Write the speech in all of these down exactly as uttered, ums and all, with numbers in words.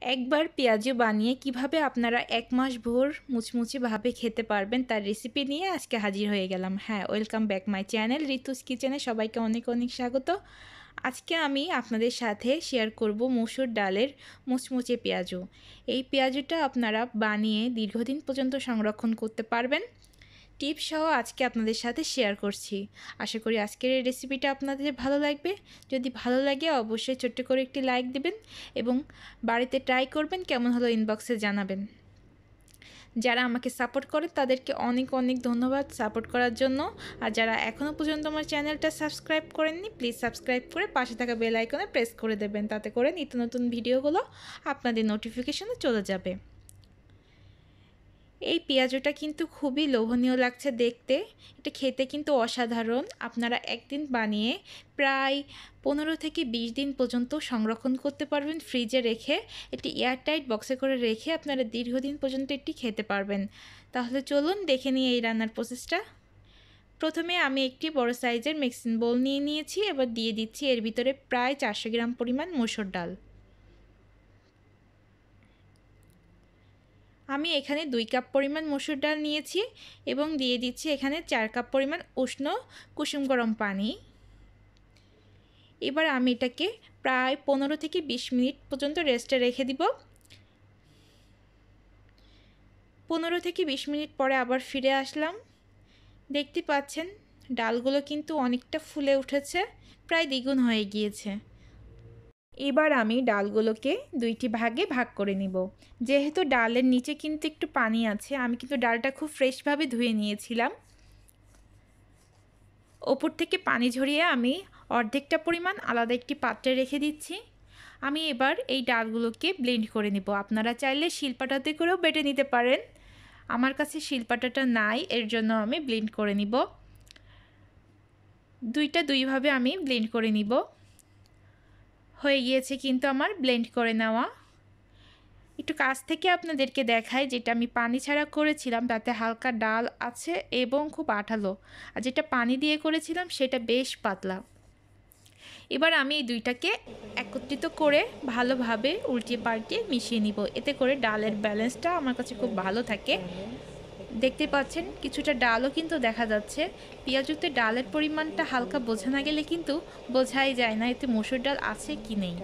একবার পেঁয়াজু বানিয়ে কিভাবে আপনারা এক মাস ভোর মুচমুচে ভাবে খেতে পারবেন তার রেসিপি নিয়ে আজকে হাজির হয়ে গেলাম। হ্যাঁ, welcome back my channel Ritu's কিচেনে সবাইকে অনেক অনেক স্বাগত। আজকে আমি আপনাদের সাথে শেয়ার করব মসুর ডালের মুচমুচে পেঁয়াজু। এই পেঁয়াজুটা আপনারা বানিয়ে দীর্ঘদিন পর্যন্ত সংরক্ষণ করতে পারবেন। টিপস সহ আজকে আপনাদের সাথে শেয়ার করছি। আশা করি আজকের এই রেসিপিটা আপনাদের ভালো লাগবে। যদি ভালো লাগে অবশ্যই ছোট্ট করে একটি লাইক দিবেন এবং বাড়িতে ট্রাই করবেন, কেমন হলো ইনবক্সে জানাবেন। যারা আমাকে সাপোর্ট করে তাদেরকে অনেক অনেক ধন্যবাদ সাপোর্ট করার জন্য। আর যারা এখনও পর্যন্ত আমার চ্যানেলটা সাবস্ক্রাইব করেননি প্লিজ সাবস্ক্রাইব করে পাশে থাকা বেল আইকনে প্রেস করে দেবেন, তাতে করে নিত্য নতুন ভিডিওগুলো আপনাদের নোটিফিকেশনে চলে যাবে। এই পেঁয়াজুটা কিন্তু খুবই লোভনীয় লাগছে দেখতে, এটা খেতে কিন্তু অসাধারণ। আপনারা একদিন বানিয়ে প্রায় পনেরো থেকে বিশ দিন পর্যন্ত সংরক্ষণ করতে পারবেন ফ্রিজে রেখে। এটি এয়ারটাইট বক্সে করে রেখে আপনারা দীর্ঘদিন পর্যন্ত এটি খেতে পারবেন। তাহলে চলুন দেখে নিই এই রান্নার প্রসেসটা। প্রথমে আমি একটি বড় সাইজের মিক্সিং বোল নিয়ে নিয়েছি। এবার দিয়ে দিচ্ছি এর ভিতরে প্রায় চারশো গ্রাম পরিমাণ মসুর ডাল। আমি এখানে দুই কাপ পরিমাণ মসুর ডাল নিয়েছি এবং দিয়ে দিচ্ছি এখানে চার কাপ পরিমাণ উষ্ণ কুসুম গরম পানি। এবার আমি এটাকে প্রায় পনেরো থেকে বিশ মিনিট পর্যন্ত রেস্টে রেখে দিব। পনেরো থেকে বিশ মিনিট পরে আবার ফিরে আসলাম। দেখতে পাচ্ছেন ডালগুলো কিন্তু অনেকটা ফুলে উঠেছে, প্রায় দ্বিগুণ হয়ে গিয়েছে। এবার আমি ডালগুলোকে দুইটি ভাগে ভাগ করে নিব। যেহেতু ডালের নিচে কিন্তু একটু পানি আছে, আমি কিন্তু ডালটা খুব ফ্রেশভাবে ধুয়ে নিয়েছিলাম। ওপর থেকে পানি ঝরিয়ে আমি অর্ধেকটা পরিমাণ আলাদা একটি পাত্রে রেখে দিচ্ছি। আমি এবার এই ডালগুলোকে ব্লেন্ড করে নিব। আপনারা চাইলে শিলপাটাতে করেও বেটে নিতে পারেন, আমার কাছে শিলপাটাটা নাই, এর জন্য আমি ব্লেন্ড করে নিব। দুইটা দুইভাবে আমি ব্লেন্ড করে নিব। হয়ে গিয়েছে কিন্তু আমার ব্লেন্ড করে নেওয়া। একটু কাছ থেকে আপনাদেরকে দেখাই, যেটা আমি পানি ছাড়া করেছিলাম তাতে হালকা ডাল আছে এবং খুব আঠালো, আর যেটা পানি দিয়ে করেছিলাম সেটা বেশ পাতলা। এবার আমি এই দুইটাকে একত্রিত করে ভালোভাবে উল্টিয়ে পাল্টিয়ে মিশিয়ে নিব, এতে করে ডালের ব্যালেন্সটা আমার কাছে খুব ভালো থাকে। দেখতে পাচ্ছেন কিছুটা ডালও কিন্তু দেখা যাচ্ছে। পেঁয়াজুতে ডালের পরিমাণটা হালকা বোঝা না গেলে কিন্তু বোঝাই যায় না এতে মসুর ডাল আছে কি নেই।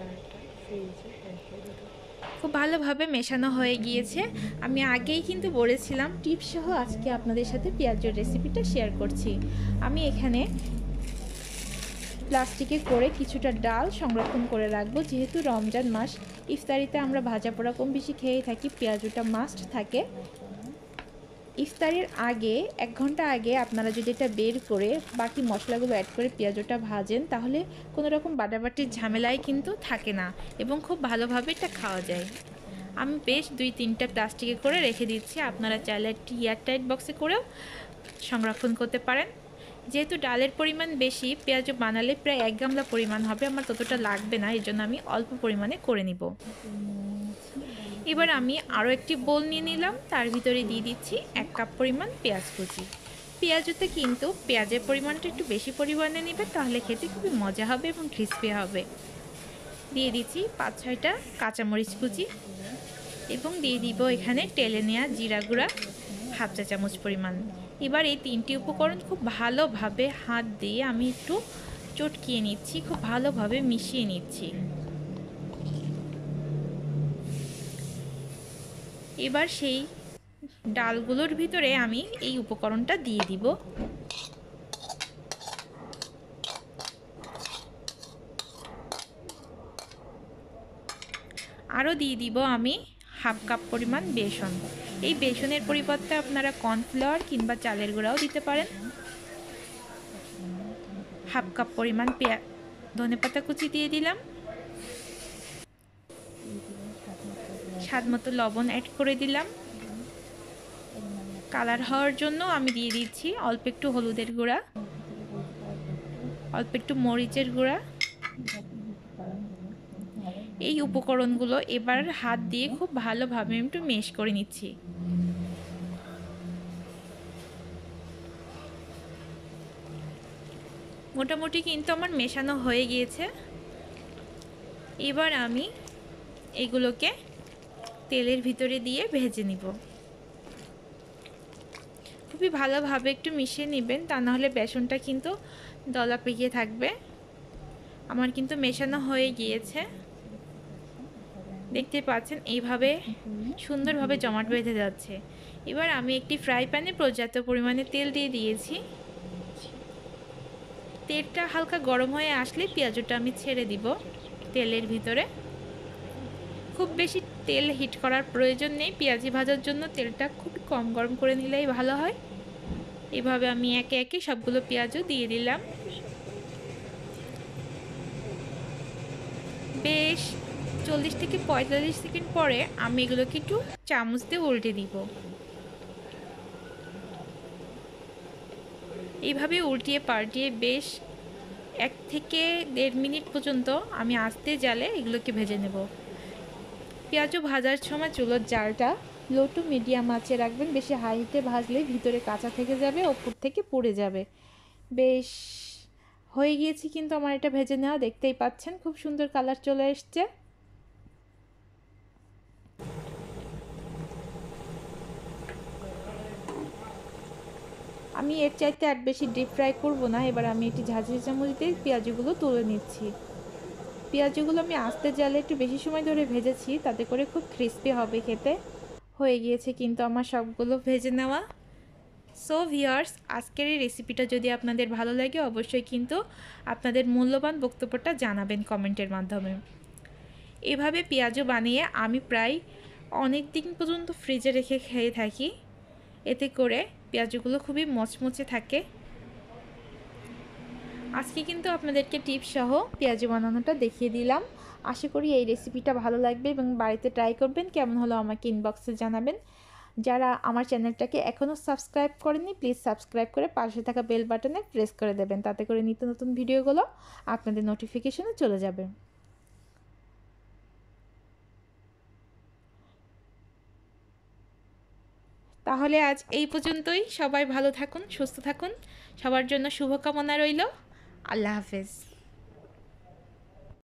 খুব ভালোভাবে মেশানো হয়ে গিয়েছে। আমি আগেই কিন্তু বলেছিলাম টিপস সহ আজকে আপনাদের সাথে পেঁয়াজের রেসিপিটা শেয়ার করছি। আমি এখানে প্লাস্টিকে করে কিছুটা ডাল সংরক্ষণ করে রাখবো। যেহেতু রমজান মাস, ইফতারিতে আমরা ভাজা পোড়া কম বেশি খেয়ে থাকি, পেঁয়াজুটা মাস্ট থাকে। ইফতারির আগে এক ঘন্টা আগে আপনারা যদি এটা বের করে বাকি মশলাগুলো অ্যাড করে পেঁয়াজটা ভাজেন, তাহলে কোনো রকম বাটাবাটির ঝামেলাই কিন্তু থাকে না এবং খুব ভালোভাবে এটা খাওয়া যায়। আমি বেশ দুই তিনটা প্লাস্টিকে করে রেখে দিচ্ছি। আপনারা চাইলে একটি এয়ারটাইট বক্সে করেও সংরক্ষণ করতে পারেন। যেহেতু ডালের পরিমাণ বেশি, পেঁয়াজ বানালে প্রায় এক গামলা পরিমাণ হবে, আমার ততটা লাগবে না, এর জন্য আমি অল্প পরিমাণে করে নিব। এবার আমি আরও একটি বোল নিয়ে নিলাম, তার ভিতরে দিয়ে দিচ্ছি এক কাপ পরিমাণ পেঁয়াজ কুচি। পেঁয়াজুতে কিন্তু পেঁয়াজের পরিমাণটা একটু বেশি পরিমাণে নেবে, তাহলে খেতে খুবই মজা হবে এবং ক্রিস্পি হবে। দিয়ে দিচ্ছি পাঁচ ছয়টা কাঁচামরিচ কুচি এবং দিয়ে দিব এখানে টেলে নেওয়া জিরা গুঁড়া হাফ চা চামচ পরিমাণ। এবার এই তিনটি উপকরণ খুব ভালোভাবে হাত দিয়ে আমি একটু চটকিয়ে নিচ্ছি, খুব ভালোভাবে মিশিয়ে নিচ্ছি। এবার সেই ডালগুলোর ভিতরে আমি এই উপকরণটা দিয়ে দিব। আরও দিয়ে দিব আমি হাফ কাপ পরিমাণ বেসন। এই বেসনের পরিবর্তে আপনারা কর্নফ্লাওয়ার কিংবা চালের গুঁড়াও দিতে পারেন। হাফ কাপ পরিমাণ পেঁয়া ধনেপাতা কুচি দিয়ে দিলাম। স্বাদ মতো লবণ অ্যাড করে দিলাম। কালার হওয়ার জন্য আমি দিয়ে দিচ্ছি অল্প একটু হলুদের গুঁড়া, অল্প একটু মরিচের গুঁড়া। এই উপকরণগুলো এবার হাত দিয়ে খুব ভালোভাবে একটু মেশ করে নিচ্ছি। মোটামুটি কিন্তু আমার মেশানো হয়ে গিয়েছে। এবার আমি এগুলোকে তেলের ভিতরে দিয়ে ভেজে নিব। খুবই ভালোভাবে একটু মিশিয়ে নেবেন, তা নাহলে বেসনটা কিন্তু দলা পেকে থাকবে। আমার কিন্তু মেশানো হয়ে গিয়েছে, দেখতে পাচ্ছেন এইভাবে সুন্দরভাবে জমাট বেঁধে যাচ্ছে। এবার আমি একটি ফ্রাই প্যানে পর্যাপ্ত পরিমাণে তেল দিয়ে দিয়েছি। তেলটা হালকা গরম হয়ে আসলে পেঁয়াজটা আমি ছেড়ে দিব তেলের ভিতরে। খুব বেশি তেল হিট করার প্রয়োজন নেই, পেঁয়াজি ভাজার জন্য তেলটা খুব কম গরম করে নিলেই ভালো হয়। এভাবে আমি একে একে সবগুলো পেঁয়াজও দিয়ে দিলাম। বেশ চল্লিশ থেকে পঁয়তাল্লিশ সেকেন্ড পরে আমি এগুলোকে একটু চামচ দিয়ে উল্টে দিব। এইভাবে উল্টিয়ে পাল্টিয়ে বেশ এক থেকে দেড় মিনিট পর্যন্ত আমি আস্তে জালে এগুলোকে ভেজে নেব। পেঁয়াজও ভাজার সময় চুলোর জালটা লো টু মিডিয়াম আঁচে রাখবেন। বেশি হাই হিটে ভাজলে ভিতরে কাঁচা থেকে যাবে, ওপর থেকে পুড়ে যাবে। বেশ হয়ে গিয়েছে কিন্তু আমার এটা ভেজে নেওয়া, দেখতেই পাচ্ছেন খুব সুন্দর কালার চলে এসছে। আমি এর চাইতে আর বেশি ডিপ ফ্রাই করব না। এবার আমি একটি ঝাঁঝরি চামচ দিয়ে পেঁয়াজগুলো তুলে নিচ্ছি। পেঁয়াজগুলো আমি আস্তে জালে একটু বেশি সময় ধরে ভেজেছি, তাতে করে খুব ক্রিস্পি হবে খেতে। হয়ে গিয়েছে কিন্তু আমার সবগুলো ভেজে নেওয়া। সো ভিউয়ার্স, আজকের এই রেসিপিটা যদি আপনাদের ভালো লাগে অবশ্যই কিন্তু আপনাদের মূল্যবান বক্তব্যটা জানাবেন কমেন্টের মাধ্যমে। এভাবে পেঁয়াজও বানিয়ে আমি প্রায় অনেক দিন পর্যন্ত ফ্রিজে রেখে খেয়ে থাকি, এতে করে পেঁয়াজগুলো খুবই মচমচে থাকে। আজকে কিন্তু আপনাদেরকে টিপস সহ পেঁয়াজি বানানোটা দেখিয়ে দিলাম। আশা করি এই রেসিপিটা ভালো লাগবে এবং বাড়িতে ট্রাই করবেন। কেমন হলো আমাকে ইনবক্সে জানাবেন। যারা আমার চ্যানেলটাকে এখনও সাবস্ক্রাইব করেননি প্লিজ সাবস্ক্রাইব করে পাশে থাকা বেল বাটনে প্রেস করে দেবেন, তাতে করে নিত্য নতুন ভিডিওগুলো আপনাদের নোটিফিকেশনে চলে যাবে। তাহলে আজ এই পর্যন্তই। সবাই ভালো থাকুন, সুস্থ থাকুন, সবার জন্য শুভকামনা রইল। আল্লাহ হাফেজ।